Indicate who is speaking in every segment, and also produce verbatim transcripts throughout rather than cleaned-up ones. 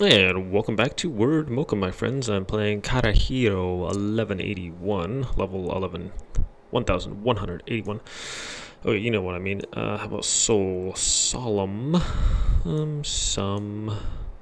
Speaker 1: And welcome back to Word Mocha, my friends. I'm playing Carajillo eleven eighty-one, level eleven, one thousand one hundred eighty-one. Oh, you know what I mean. Uh, how about Soul? Solemn. Um, some.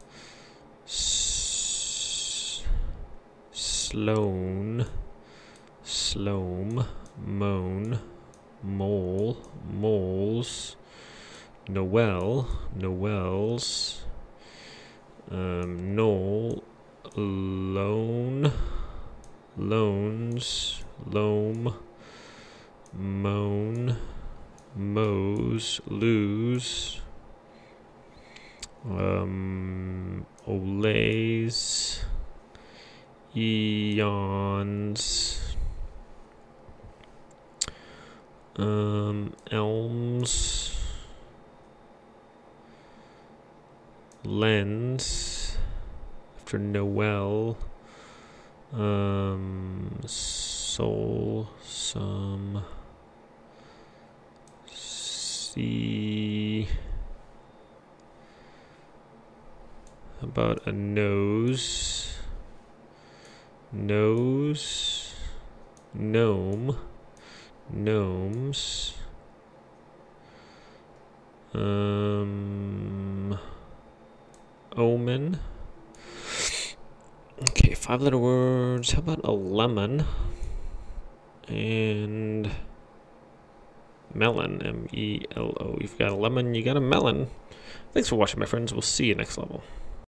Speaker 1: S Sloan. Sloam. Moan. Mole. Moles. Noel. Noels. Um, Knoll, Loan, Loans, Loam, Moan, Mows, Lose, um, Olays, Eons, um, Elms, Lens, after Noel, um, Soul, some, C, about a nose, nose, gnome, gnomes, um, Omen. Okay, five letter words. How about a lemon and melon? M E L O. You've got a lemon, you got a melon. Thanks for watching, my friends. We'll see you next level.